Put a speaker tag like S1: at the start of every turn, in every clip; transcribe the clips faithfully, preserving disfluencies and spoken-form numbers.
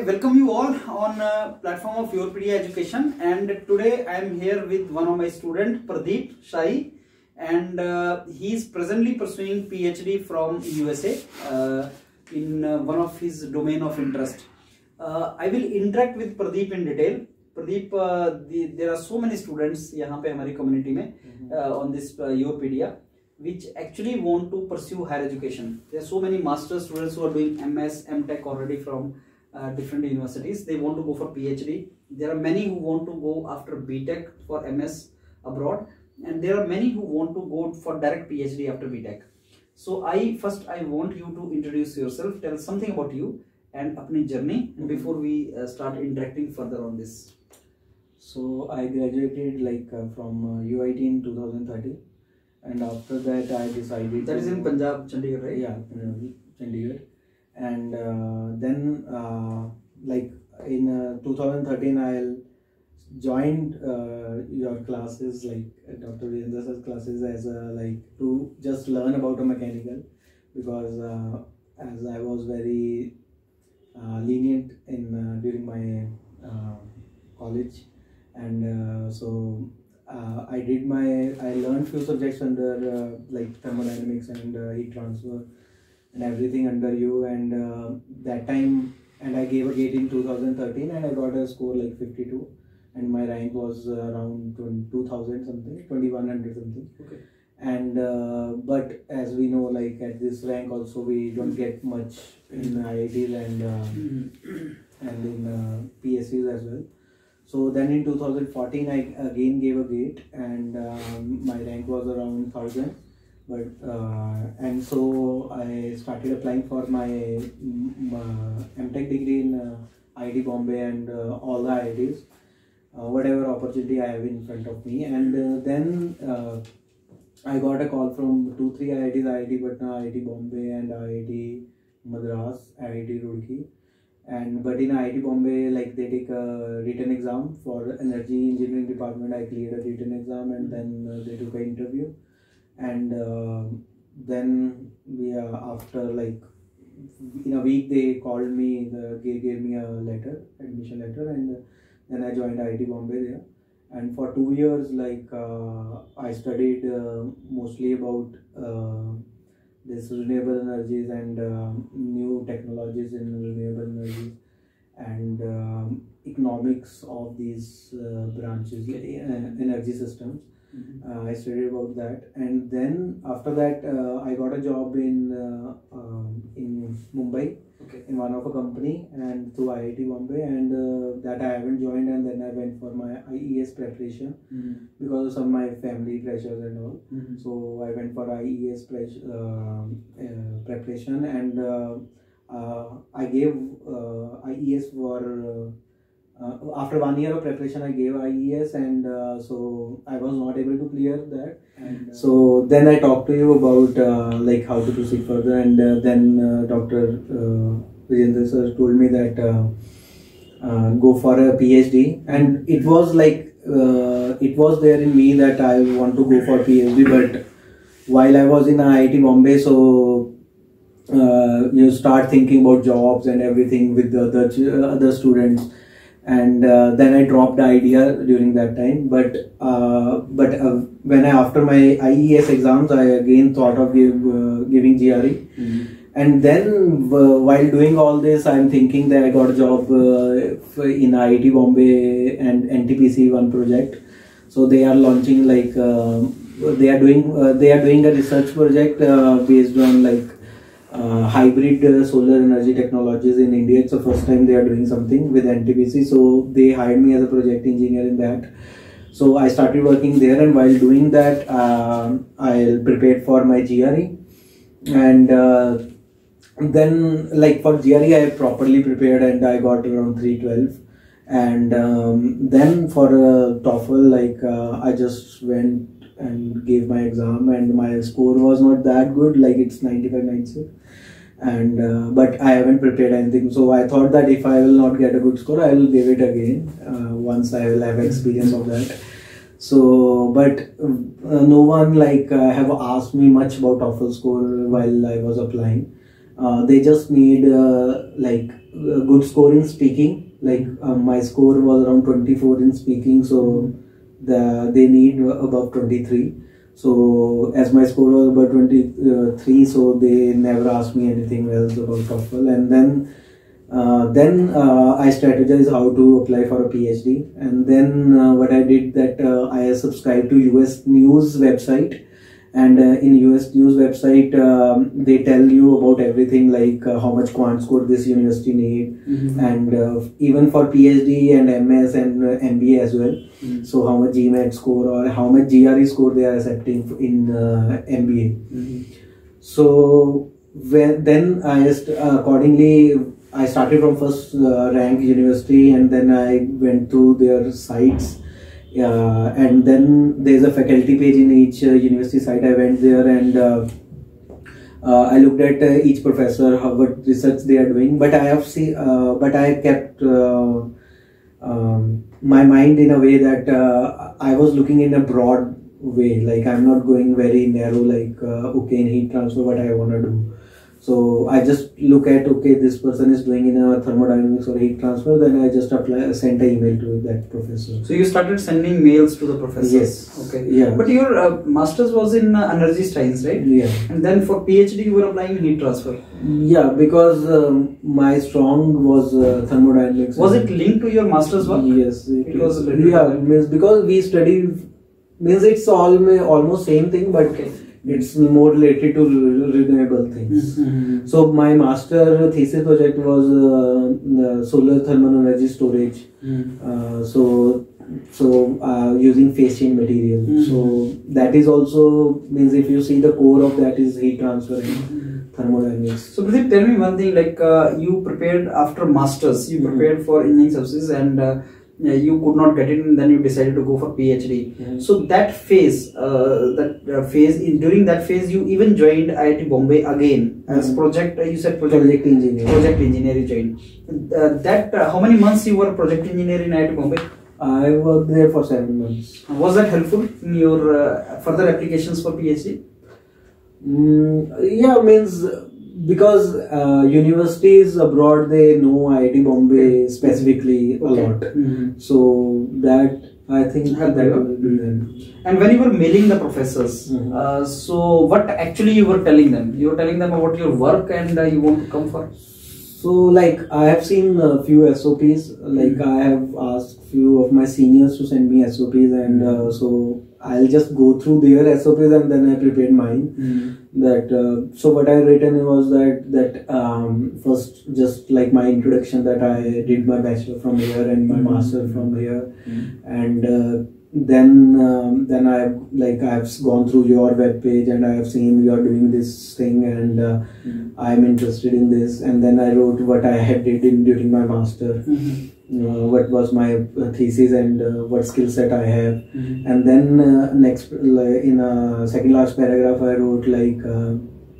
S1: I welcome you all on uh, platform of YourPedia Education, and today I am here with one of my students, Pradeep Shahi, and uh, he is presently pursuing PhD from U S A uh, in uh, one of his domain of interest. Uh, I will interact with Pradeep in detail. Pradeep, uh, the, there are so many students यहाँ पे हमारी community में uh, on this uh, YourPedia, which actually want to pursue higher education. There are so many master students who are doing M S, M Tech already from uh, different universities. They want to go for PhD. There are many who want to go after B Tech for M S abroad, and there are many who want to go for direct PhD after B Tech. So I first I want you to introduce yourself, tell something about you and apni journey, and before we uh, start interacting further on this.
S2: So I graduated like uh, from uh, U I T in two thousand thirteen, and after that I decided
S1: that is in Panjab, Chandigarh, right?
S2: Yeah, uh, Chandigarh. And uh, then uh, like in uh, two thousand thirteen I joined uh, your classes, like Doctor Virendra's classes, as a, like to just learn about a mechanical, because uh, as I was very uh, lenient in uh, during my uh, college. And uh, so uh, I did my, I learned few subjects under uh, like thermodynamics and uh, heat transfer and everything under you, and uh, that time, and I gave a gate in two thousand thirteen and I got a score like fifty-two, and my rank was uh, around two thousand something, twenty-one hundred something.
S1: Okay.
S2: And uh, but as we know, like at this rank also we don't get much in I I Ts and uh, mm-hmm. and in uh, P S Us as well. So then in two thousand fourteen I again gave a gate, and um, my rank was around one thousand. But uh, and so I started applying for my um, M Tech degree in uh, I I T Bombay and uh, all the I I Ts, uh, whatever opportunity I have in front of me. And uh, then uh, I got a call from two, three I I Ts, I I T Patna, I I T Bombay, and I I T Madras, I I T Roorkee. And but in I I T Bombay, like they take a written exam for energy engineering department. I cleared a written exam, and then uh, they took an interview. And uh, then we uh, after like in a week they called me, the, they gave me a letter, admission letter, and uh, then I joined I I T Bombay there. And for two years, like uh, I studied uh, mostly about uh, this renewable energies and uh, new technologies in renewable energies, and um, economics of these uh, branches, uh, energy systems. Mm-hmm. uh, I studied about that, and then after that uh, I got a job in uh, um, in Mumbai, okay, in one of a company, and through I I T Bombay, and uh, that I haven't joined, and then I went for my I E S preparation, mm-hmm. because of my family pressures and all. Mm-hmm. So I went for I E S pre uh, uh, preparation, and uh, uh, I gave uh, I E S for uh, Uh, after one year of preparation, I gave I E S, and uh, so I was not able to clear that. And uh, so then I talked to you about uh, like how to proceed further, and uh, then uh, Doctor Uh, Vijendra sir told me that uh, uh, go for a PhD, and it was like uh, it was there in me that I want to go for PhD. But while I was in I I T Bombay, so uh, you start thinking about jobs and everything with the other other students. And uh, then I dropped the idea during that time. But uh, but uh, when I, after my I E S exams, I again thought of give, uh, giving G R E. Mm-hmm. And then uh, while doing all this, I'm thinking that I got a job uh, in I I T Bombay and N T P C one project. So they are launching like uh, they are doing uh, they are doing a research project uh, based on like Uh, hybrid uh, solar energy technologies in India. It's the first time they are doing something with N T P C, so they hired me as a project engineer in that. So I started working there, and while doing that, uh, I prepared for my G R E, and uh, then like for G R E I properly prepared, and I got around three twelve. And um, then for uh, TOEFL, like uh, I just went and gave my exam, and my score was not that good, like it's ninety-five ninety-six. And uh, but I haven't prepared anything, so I thought that if I will not get a good score, I will give it again uh, once I will have experience of that. So but uh, no one like uh, have asked me much about TOEFL score while I was applying. Uh, they just need uh, like a good score in speaking. Like um, my score was around twenty-four in speaking, so the they need above twenty-three. So as my score was about twenty-three, so they never asked me anything else about TOEFL. And then uh, then uh, I strategized how to apply for a PhD. And then uh, what I did that uh, I subscribed to U S News website. And uh, in U S News website, um, they tell you about everything, like uh, how much quant score this university need, mm-hmm. and uh, even for PhD and M S and uh, M B A as well. Mm-hmm. So how much GMAT score or how much G R E score they are accepting in uh, M B A. Mm-hmm. So when, then I just uh, accordingly I started from first uh, rank university, and then I went through their sites. Uh, and then there's a faculty page in each uh, university site. I went there and uh, uh, I looked at uh, each professor, how what research they are doing. But I have seen, uh, but I kept uh, um, my mind in a way that uh, I was looking in a broad way. Like I'm not going very narrow. Like uh, okay, in heat transfer, what I want to do. So I just look at, okay, this person is doing in a thermodynamics or heat transfer, then I just apply, send an email to that professor.
S1: So you started sending mails to the professors?
S2: Yes.
S1: Okay.
S2: Yeah.
S1: But your uh, master's was in uh, energy science, right?
S2: Yeah.
S1: And then for PhD you were applying heat transfer?
S2: Yeah, because um, my strong was uh, thermodynamics.
S1: Was it linked to your master's work?
S2: Yes. It,
S1: it was.
S2: Yeah, means because we study, means it's all almost same thing, but okay. It's more related to renewable things. Mm-hmm. So my master thesis project was uh, the solar thermal energy storage. Mm-hmm. uh, so so uh, using phase change material. Mm-hmm. So that is also means if you see the core of that is heat transfer and mm-hmm. thermodynamics.
S1: So Pradeep, tell me one thing. Like uh, you prepared after masters, you prepared mm-hmm. for engineering services and. Uh, Yeah, you could not get it, and then you decided to go for PhD. Mm-hmm. So that phase, uh, that uh, phase, in, during that phase, you even joined I I T Bombay again mm-hmm. as project. Uh, you said project,
S2: project engineer.
S1: Project engineer you joined. Uh, that uh, how many months you were project engineer in I I T Bombay?
S2: I worked there for seven months.
S1: Was that helpful in your uh, further applications for PhD?
S2: Mm, yeah, means. Because uh, universities abroad, they know I I T Bombay specifically okay. a lot. Mm-hmm. So that I think that will be them.
S1: And when you were mailing the professors, mm-hmm. uh, so what actually you were telling them? You were telling them about your work and uh, you want to come for?
S2: So like I have seen a few S O Ps. Like mm-hmm. I have asked few of my seniors to send me S O Ps, and uh, so I'll just go through their S O Ps and then I prepared mine. Mm-hmm. That uh, so what I written was that that um, first just like my introduction, that I did my bachelor from here and my mm-hmm. master from here, mm-hmm. and uh, then um, then I like I've gone through your web page and I have seen you are doing this thing, and uh, mm-hmm. I'm interested in this, and then I wrote what I had did in during my master. Mm-hmm. Uh, what was my uh, thesis and uh, what skill set I have, mm-hmm. and then uh, next like, in a second last paragraph I wrote like uh,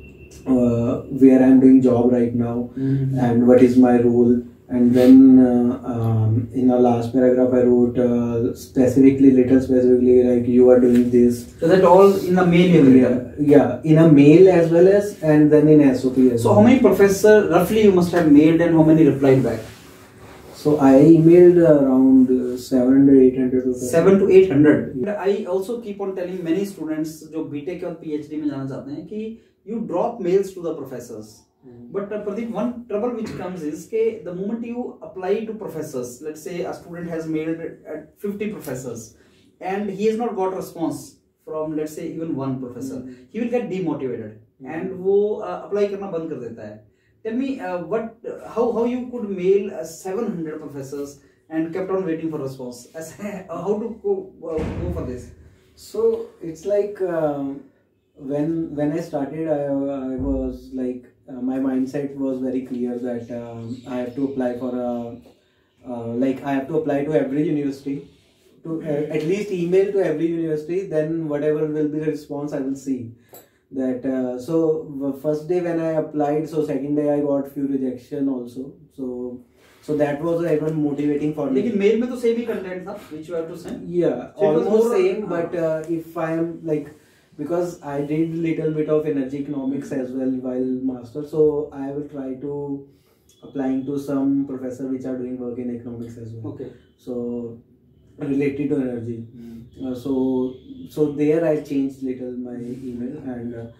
S2: uh, where I am doing job right now, mm-hmm. and what is my role, and then uh, um, in a last paragraph I wrote uh, specifically little specifically like you are doing this.
S1: So that all in a mail you
S2: yeah, yeah in a mail as well as, and then in S O P as
S1: so
S2: well.
S1: How many professors roughly you must have mailed and how many replied back?
S2: So I emailed around uh, seven hundred, eight hundred.
S1: seven to eight hundred. Yeah. I also keep on telling many students जो B Tech और PhD में जाना चाहते हैं कि you drop mails to the professors. Mm-hmm. But uh, Pradeep, one trouble which comes is कि the moment you apply to professors, let's say a student has mailed at fifty professors and he has not got response from let's say even one professor, mm-hmm. he will get demotivated mm-hmm. and वो uh, apply करना बंद कर देता है. Tell me uh, what, uh, how how you could mail uh, seven hundred professors and kept on waiting for response. As, uh, how to go, uh, go for this?
S2: So it's like uh, when when I started, I, I was like uh, my mindset was very clear that um, I have to apply for a uh, like I have to apply to every university, to uh, at least email to every university. Then whatever will be the response, I will see. That uh, so first day when I applied, so second day I got few rejection also. So so that was even motivating for me.
S1: लेकिन mail में तो same ही content था which you have to send.
S2: Yeah, so almost same, but uh, if I am like because I did little bit of energy economics as well while master, so I will try to applying to some professor which are doing work in economics as well.
S1: Okay.
S2: So related to energy. Mm. Uh, so so there I changed little my email, and uh,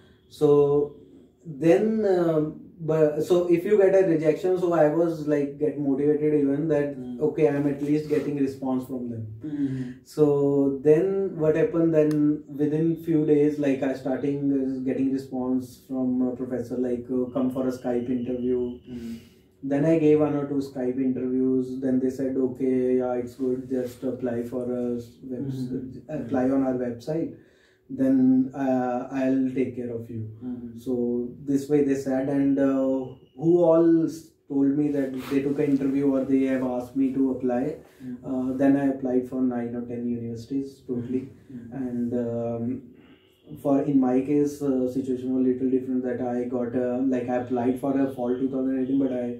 S2: so then uh, but so if you get a rejection, so I was like get motivated even that mm. okay, I'm at least getting response from them. Mm-hmm. So then what happened, then within few days, like I starting uh, getting response from a professor like uh, come for a Skype interview. Mm. Then I gave one or two Skype interviews. Then they said, okay, yeah, it's good. Just apply for a web mm-hmm. apply on our website. Then uh, I'll take care of you. Mm-hmm. So this way they said, and uh, who all told me that they took an interview or they have asked me to apply. Mm-hmm. uh, then I applied for nine or ten universities totally. Mm-hmm. And um, for in my case, uh, situation was a little different. That I got a, like I applied for a fall two thousand eighteen, but I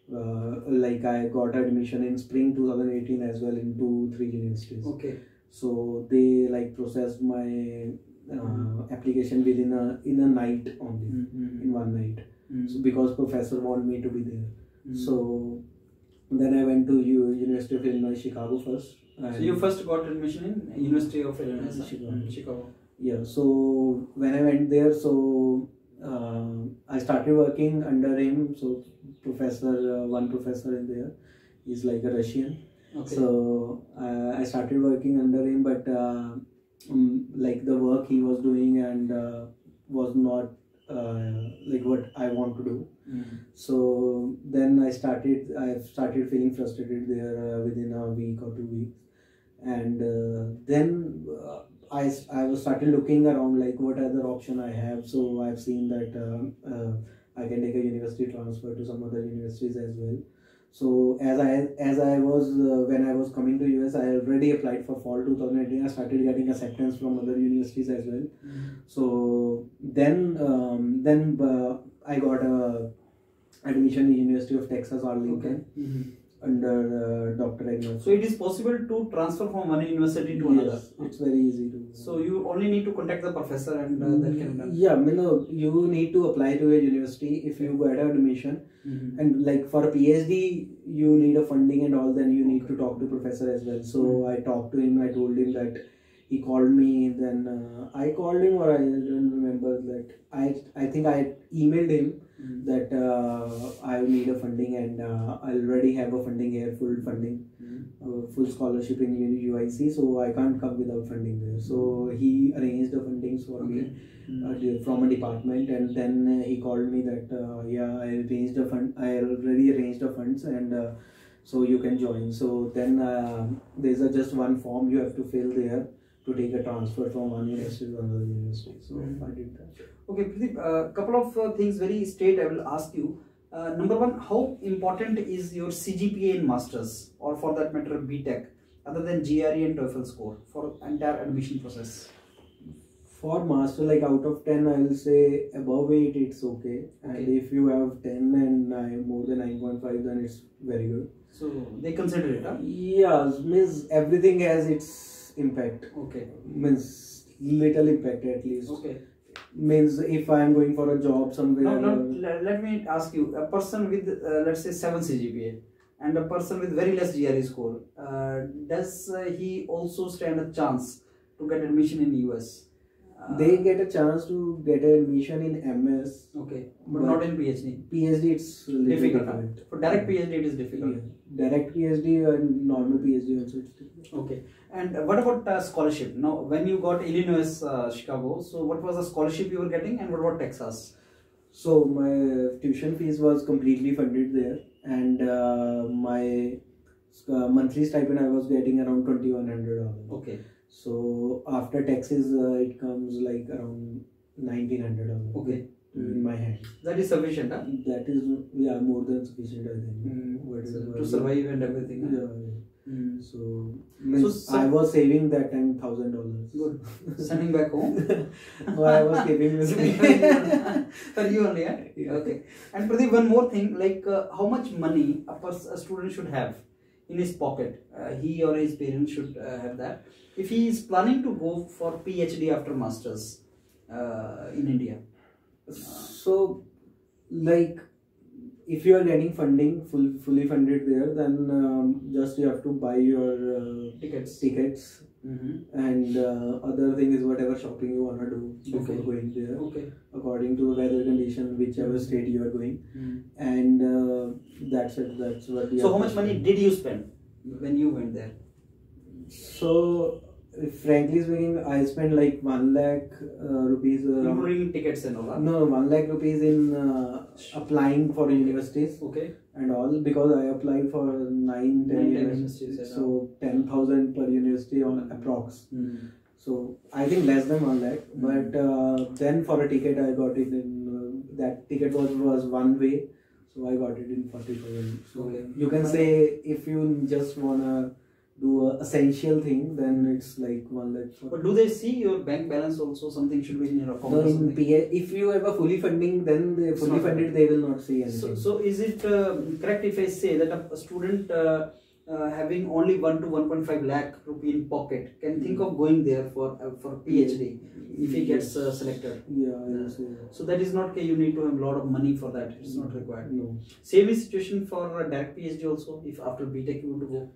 S2: uh, like I got admission in spring two thousand eighteen as well in two three universities.
S1: Okay.
S2: So they like processed my uh, mm-hmm. application within a in a night only, mm-hmm. in one night. Mm-hmm. So because professor want me to be there. Mm-hmm. So then I went to U University of Illinois Chicago first.
S1: So you first got admission in University of Illinois
S2: Chicago.
S1: Mm-hmm. Chicago.
S2: Yeah. So when I went there, so uh, I started working under him. So professor, uh, one professor in there, he's like a Russian. Okay. So uh, I started working under him, but uh, um, like the work he was doing and uh, was not uh, like what I want to do. Mm-hmm. So then I started. I started feeling frustrated there uh, within a week or two weeks, and uh, then uh, I I was started looking around like what other option I have. So I've seen that uh, uh, I can take a university transfer to some other universities as well. So as I as I was uh, when I was coming to U S, I already applied for fall two thousand eighteen. I started getting acceptance from other universities as well. Mm-hmm. So then um, then uh, I got a admission in University of Texas Arlington. Okay. Mm-hmm. Under uh, Doctor Agnew.
S1: So it is possible to transfer from one university to another.
S2: Yes, it's very easy to.
S1: So you only need to contact the professor and uh, that can be done.
S2: Yeah, you know, you need to apply to a university if you got admission, mm-hmm. and like for a PhD, you need a funding and all. Then you need okay. to talk to professor as well. So mm-hmm. I talked to him. I told him that he called me. Then uh, I called him, or I don't remember that. I I think I emailed him. Mm-hmm. That uh, I need a funding, and uh, I already have a funding here, full funding, mm-hmm. uh, full scholarship in U I C, so I can't come without funding there. So he arranged the fundings for okay. me mm-hmm. uh, from a department, and then uh, he called me that uh, yeah, I arranged a fund. I already arranged the funds, and uh, so you can join. So then uh, there's a just one form you have to fill there to take a transfer from one university to another university. So mm-hmm. I did that.
S1: Okay, Pradeep, a uh, couple of uh, things very straight I will ask you. Uh, number one, how important is your C G P A in Masters, or for that matter B Tech, other than G R E and TOEFL score for entire admission process?
S2: For Master, like out of ten, I will say above eight, it's okay. And okay. if you have ten and nine, more than nine point five, then it's very good.
S1: So they consider it, huh?
S2: Yeah, means everything has its impact.
S1: Okay.
S2: Means little impact at least.
S1: Okay.
S2: Means if I am going for a job somewhere.
S1: No, no, let me ask you, a person with uh, let's say seven C G P A and a person with very less G R E score, uh, does uh, he also stand a chance to get admission in U S? Uh,
S2: they get a chance to get admission in M S.
S1: Okay, but, but not in PhD.
S2: PhD it's
S1: difficult. difficult. For direct PhD it is difficult.
S2: Yeah. Direct PhD and normal PhD also it's difficult.
S1: Okay. And what about uh, scholarship? Now, when you got Illinois, uh, Chicago, so what was the scholarship you were getting, and what about Texas?
S2: So my tuition fees was completely funded there, and uh, my uh, monthly stipend I was getting around twenty-one hundred dollars.
S1: Okay.
S2: So after taxes, uh, it comes like around nineteen hundred dollars.
S1: Okay.
S2: In my hand.
S1: That is sufficient, huh?
S2: That is yeah more than sufficient, I think.
S1: Mm. What is so, to survive and everything. Huh?
S2: Yeah. yeah. Mm. So, means so I was saving that time thousand dollars.
S1: Good. Sending back home.
S2: No, I was keeping with me.
S1: For you only, yeah? Yeah. Okay. And Pradeep, one more thing, like uh, how much money a, person, a student should have in his pocket? Uh, he or his parents should uh, have that. If he is planning to go for PhD after masters uh, in India.
S2: So, like, if you are getting funding full fully funded there, then um, just you have to buy your uh,
S1: tickets.
S2: Tickets.
S1: Mm-hmm.
S2: And uh, other thing is whatever shopping you wanna do before
S1: Okay.
S2: going there.
S1: Okay.
S2: According to the weather condition, whichever state you are going,
S1: Mm-hmm.
S2: and uh, that's it. That's what. You
S1: So
S2: have
S1: how
S2: to
S1: much money
S2: spend.
S1: did you spend when you went there?
S2: So, frankly speaking, I spent like one lakh uh, rupees. Uh,
S1: Including tickets and all? Huh?
S2: no, one lakh rupees in uh, applying for universities
S1: Okay.
S2: and all, because I applied for nine, ten,
S1: Nine, ten
S2: universities.
S1: universities,
S2: So ten thousand per university on approx.
S1: Mm-hmm.
S2: So I think less than one lakh.
S1: Mm.
S2: But uh, then for a ticket, I got it in uh, that ticket was was one way, so I got it in forty thousand. So
S1: Okay.
S2: you can say if you just wanna do a essential thing, then it's like one lakh.
S1: But do they see your bank balance also? Something should be in your account.
S2: No,
S1: or
S2: in
S1: something?
S2: P A, if you have a fully funding, then they
S1: It's
S2: fully
S1: not
S2: funded, they will not see anything.
S1: So, so is it uh, correct if I say that a, a student uh, uh, having only one to one point five lakh rupee in pocket can think of going there for uh, for PhD if he gets uh, selected?
S2: Yeah, I will say that.
S1: So that is not okay. You need to have a lot of money for that. It's not required.
S2: No.
S1: Same is situation for a direct PhD also. If after B Tech you want to go.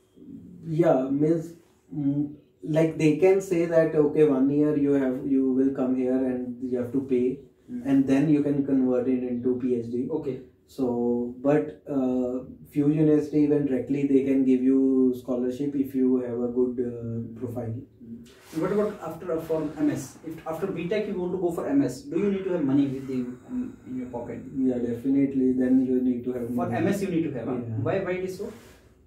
S2: Yeah, means mm, like they can say that okay, one year you have you will come here and you have to pay,
S1: Mm.
S2: and then you can convert it into PhD.
S1: Okay.
S2: So, but uh, few university even directly they can give you scholarship if you have a good uh, profile.
S1: And what about after uh, for M S? If after B Tech you want to go for M S, do you need to have money with you um, in your pocket?
S2: Yeah, definitely. Then you need to have
S1: For
S2: money.
S1: M S you need to have. Huh?
S2: Yeah.
S1: Why why it is so?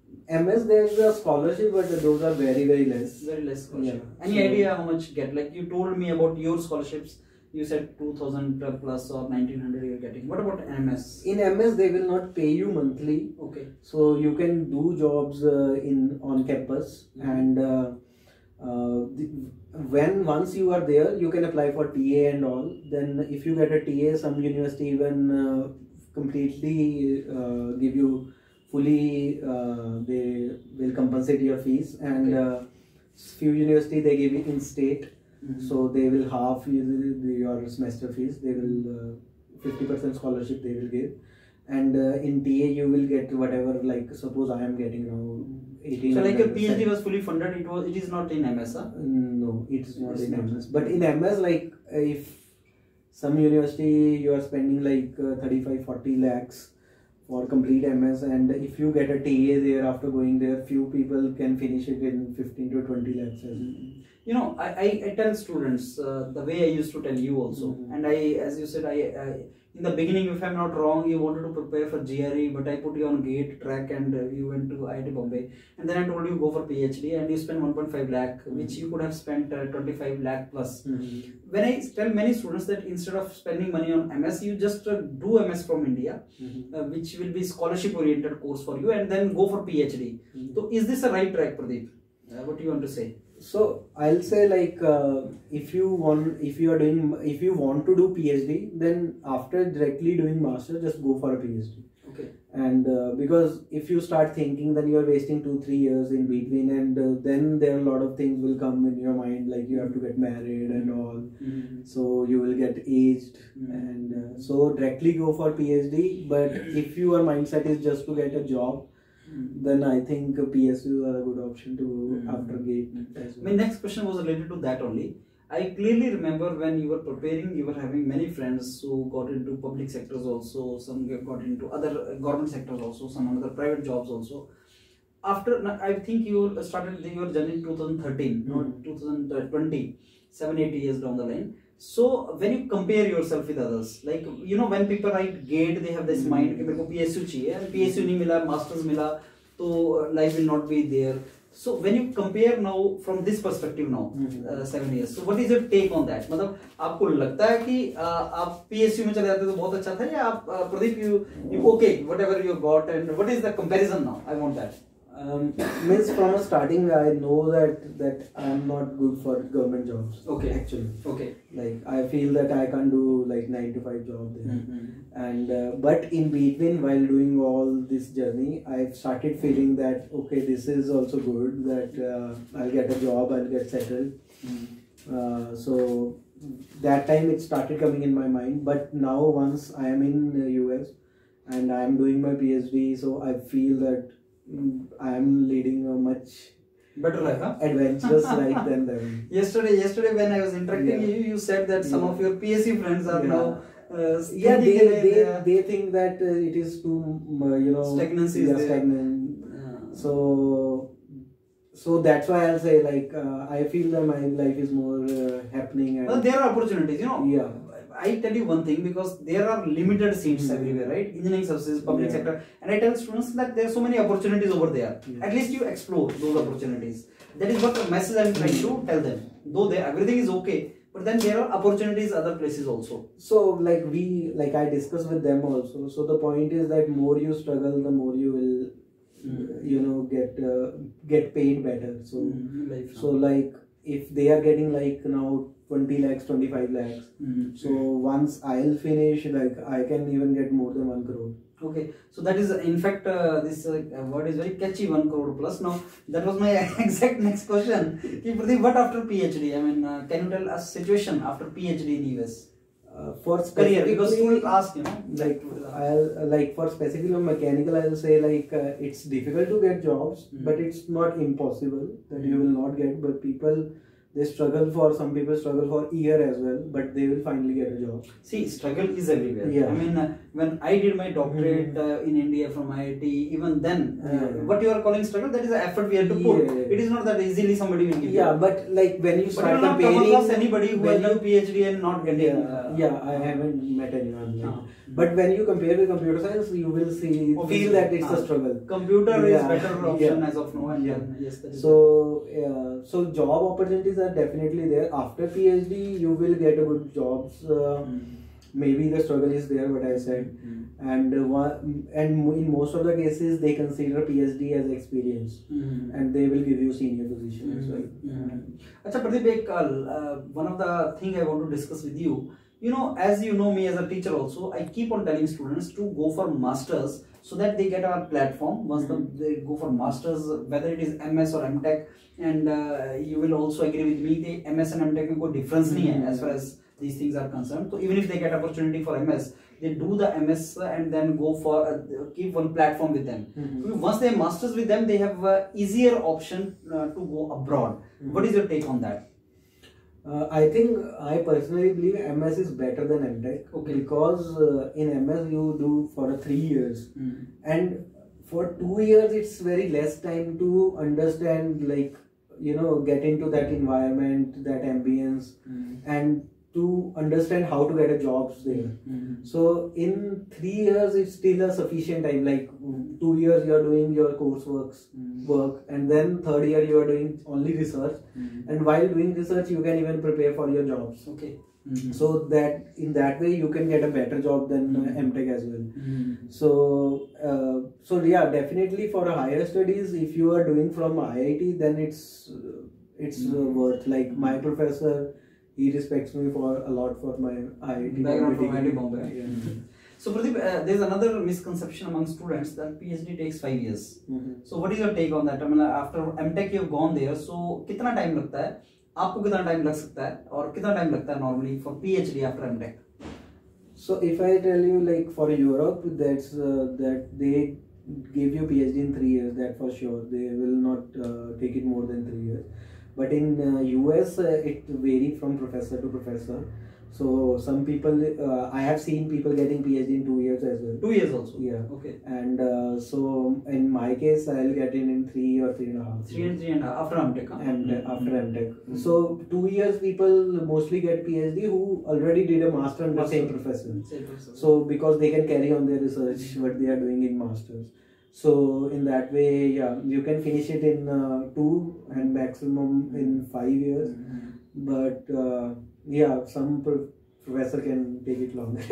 S2: M S there's a scholarship, but those are very very less.
S1: Very less scholarship.
S2: Yeah.
S1: Any
S2: So-
S1: idea how much you get? Like you told me about your scholarships. You said two thousand plus or nineteen hundred you're getting. What about M S?
S2: In M S they will not pay you monthly,
S1: Okay.
S2: so you can do jobs uh, in on campus.
S1: Mhm.
S2: And uh, uh, the, when once you are there, you can apply for T A and all. Then if you get a T A, some university even uh, completely uh, give you fully. Uh, they will compensate your fees, and
S1: Okay.
S2: uh, few university they give it in state.
S1: Mhm.
S2: So they will half you the- your semester fees. They will uh, fifty percent scholarship they will give, and uh, in T A you will get whatever. Like suppose I am getting now eighteen.
S1: So like your PhD was fully funded. It was. It is not in M S. Huh?
S2: No, it's not
S1: It's
S2: in
S1: not.
S2: M S. But in M S, like uh, if some university you are spending like uh, thirty-five, forty lakhs for complete M S, and if you get a T A there after going there, few people can finish it in fifteen to twenty lakhs. As well.
S1: You know, I, I, I tell students uh, the way I used to tell you also.
S2: Mhm.
S1: And I, as you said, I, I in the beginning, if I'm not wrong, you wanted to prepare for G R E, but I put you on GATE track and uh, you went to I I T Bombay. And then I told you go for PhD and you spend one point five lakh, which you could have spent uh, twenty-five lakh plus.
S2: Mhm.
S1: When I tell many students that instead of spending money on M S, you just uh, do M S from India,
S2: Mhm.
S1: uh, which will be scholarship oriented course for you, and then go for PhD.
S2: Mhm.
S1: So is this a right track, Pradeep? Uh, what do you want to say?
S2: So I'll say like uh, if you want if you are doing if you want to do PhD, then after directly doing master, just go for a PhD.
S1: Okay.
S2: And uh, because if you start thinking, then you are wasting two three years in between, and uh, then there are a lot of things will come in your mind, like you have to get married and all.
S1: Mm-hmm.
S2: So you will get aged,
S1: Mhm.
S2: and uh, so directly go for PhD. But if your mindset is just to get a job, then I think uh, P S Us are a good option to
S1: Mhm.
S2: after GATE as well.
S1: My next question was related to that only. I clearly remember when you were preparing, you were having many friends who got into public sectors also, some got into other uh, government sectors also, some other private jobs also. After, I think you started your journey in two thousand thirteen,
S2: Mhm.
S1: not two thousand twenty, seven, eight years down the line. So when you compare yourself with others, like you know when people write GATE, they have this mind कि मेरे को P S U चाहिए, and P S U नहीं मिला, masters मिला, तो life will not be there. So when you compare now from this perspective now,
S2: Mhm.
S1: uh, seven years, so what is your take on that? मतलब आपको लगता है कि uh, आप P S U में चले जाते तो बहुत अच्छा था, या आप uh, Pradeep you you okay whatever you got, and what is the comparison now? I want that.
S2: Um, means from a starting, I know that that I'm not good for government jobs.
S1: Okay.
S2: Actually,
S1: Okay.
S2: like I feel that I can't do like nine to five job there.
S1: Mm-hmm.
S2: And uh, but in between, while doing all this journey, I've started feeling that okay, this is also good. That uh, I'll get a job, I'll get settled.
S1: Mm-hmm.
S2: Uh, so that time it started coming in my mind. But now once I am in the U S, and I am doing my PhD, so I feel that mm, I am leading a much
S1: better life, huh?
S2: adventurous life than them.
S1: Yesterday, yesterday when I was interacting
S2: Yeah.
S1: you, you said that some
S2: Yeah.
S1: of your P S C friends are
S2: Yeah.
S1: now. Uh,
S2: Yeah, they
S1: thinking
S2: they,
S1: in, uh,
S2: they think that uh, it is too uh, you know
S1: Stagnancy is
S2: yeah,
S1: there.
S2: stagnant.
S1: uh,
S2: So so that's why I'll say like uh, I feel that my life is more uh, happening and
S1: well, there are opportunities, you know.
S2: yeah.
S1: I tell you one thing, because there are limited seats
S2: Mm.
S1: everywhere, right? Engineering services, public
S2: Yeah.
S1: sector, and I tell students that there are so many opportunities over there.
S2: Yeah.
S1: At least you explore those opportunities. That is what the message I'm trying to tell them. Though they, everything is okay, but then there are opportunities other places also.
S2: So like we like I discuss with them also. So the point is that more you struggle, the more you will
S1: Mm.
S2: you know get uh, get paid better. So
S1: Mm, life,
S2: so like if they are getting like now twenty lakhs, twenty-five lakhs.
S1: Mm.
S2: So once I'll finish, like I can even get more than one crore.
S1: Okay, so that is in fact uh, this uh, word is very catchy, one crore plus. Now that was my exact next question. Ki, Pradeep, what after PhD? I mean, uh, can you tell us situation after PhD in U S?
S2: Uh, for
S1: Career, because
S2: specifically-
S1: students ask, you know,
S2: like I'll like for specifically on mechanical, I'll say like uh, it's difficult to get jobs,
S1: Mm.
S2: but it's not impossible that you will not get. But people they struggle for some people struggle for year as well, but they will finally get a job.
S1: see, struggle is everywhere.
S2: Yeah.
S1: I mean, uh, when I did my doctorate
S2: Mhm.
S1: uh, in India from I I T, even then, uh,
S2: Yeah.
S1: what you are calling struggle, that is the effort we have to put.
S2: Yeah, yeah.
S1: It is not that easily somebody will give
S2: Yeah,
S1: you.
S2: but like when you
S1: But you
S2: start
S1: will not come
S2: comparing,
S1: across anybody who has
S2: when
S1: done
S2: you-
S1: PhD and not getting.
S2: yeah,
S1: Uh,
S2: yeah, I haven't met anyone. Like,
S1: Ah.
S2: But when you compare with computer science, you will see
S1: Obviously.
S2: feel that it's
S1: Ah.
S2: a struggle.
S1: Computer is
S2: Yeah.
S1: better option
S2: Yeah.
S1: as of now. And
S2: Yeah.
S1: then, yes, that is
S2: So, uh, so job opportunities are definitely there. After PhD, you will get a good jobs. Uh,
S1: Mm.
S2: Maybe the struggle is there, what I said,
S1: Mm.
S2: and uh, one, and mo- in most of the cases, they consider PhD as experience,
S1: Mm.
S2: and they will give you senior position as well.
S1: Acha Pradeep, ek, uh, one of the thing I want to discuss with you, you know, as you know me as a teacher also, I keep on telling students to go for masters so that they get our platform. Once the, they go for masters, whether it is M S or M Tech, and uh, you will also agree with me, the M S and M Tech में कोई difference नहीं है as far as these things are concerned. So even if they get opportunity for M S, they do the M S and then go for uh, keep one platform with them.
S2: Mhm.
S1: Once they have masters with them, they have uh, easier option uh, to go abroad.
S2: Mhm.
S1: What is your take on that?
S2: Uh, I think I personally believe M S is better than M Tech.
S1: Okay.
S2: Because uh, in M S you do for a three years, and for two years it's very less time to understand, like you know, get into that environment, that ambience, and to understand how to get a jobs there. So in three years it's still a sufficient time. Like two years you are doing your coursework work, and then third year you are doing only research, and while doing research you can even prepare for your jobs.
S1: Okay.
S2: So that in that way you can get a better job than uh, M Tech as well. So uh, so yeah, definitely for a higher studies, if you are doing from I I T, then it's uh, it's uh, worth. Like my professor, he respects me for a lot for my I I T
S1: Background from I I T
S2: degree.
S1: Bombay.
S2: Yeah.
S1: So Pradeep, uh, there is another misconception among students that PhD takes five years.
S2: Mhm.
S1: So what is your take on that? I mean, after M Tech you have gone there, so कितना time लगता है? आपको कितना time लग सकता है? और कितना time लगता है normally for PhD after M Tech?
S2: So if I tell you, like for Europe, that's uh, that they give you PhD in three years. That for sure, they will not uh, take it more than three years. But in uh, U S, uh, it varies from professor to professor. So some people, uh, I have seen people getting PhD in two years as well.
S1: Two years also.
S2: Yeah.
S1: Okay.
S2: And uh, so in my case, I'll get in in three or three and a half.
S1: Three and three and a half after M Tech. Huh?
S2: And uh, after M Tech. So two years people mostly get PhD who already did a master under
S1: Master.
S2: same professor.
S1: Same professor.
S2: So because they can carry on their research what they are doing in masters. So in that way, yeah, you can finish it in uh, two and maximum in five years. But uh, yeah, some pro- professor can take it longer.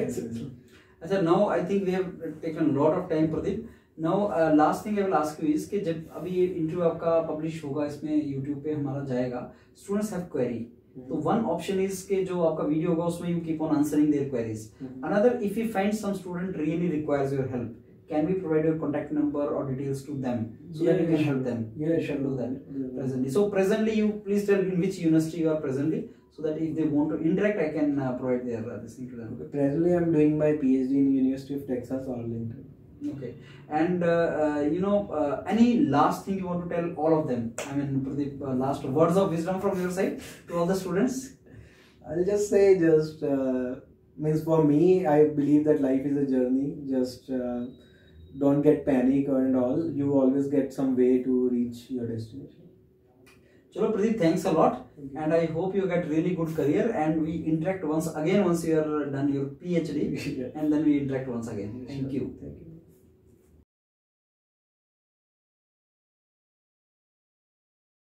S1: अच्छा, now I think we have taken a lot of time, Pradeep. Now uh, last thing I will ask you is कि जब अभी ये interview आपका publish होगा, इसमें YouTube पे हमारा जाएगा, students have query. तो one option is कि जो आपका वीडियो होगा उसमें you keep on answering their queries. Another, if you find some student really requires your help, can we provide your contact number or details to them so
S2: Yeah,
S1: that you can
S2: sure.
S1: help them?
S2: Yeah,
S1: you shall
S2: sure.
S1: do that
S2: Yeah.
S1: presently. So presently, you please tell in which university you are presently, so that if they want to interact, I can uh, provide their uh, this thing to them.
S2: Presently, I'm doing my PhD in University of Texas Arlington.
S1: Okay. And uh, uh, you know, uh, any last thing you want to tell all of them? I mean, Pradeep, uh, last words of wisdom from your side to all the students.
S2: I'll just say, just uh, means for me, I believe that life is a journey. Just uh, don't get panic or and all. You always get some way to reach your destination.
S1: Chalo Pradeep, thanks a lot, and I hope you get really good career, and we interact once again once you are done your PhD,
S2: Yeah.
S1: and then we interact once again. Thank
S2: Sure.
S1: you.
S2: Thank you.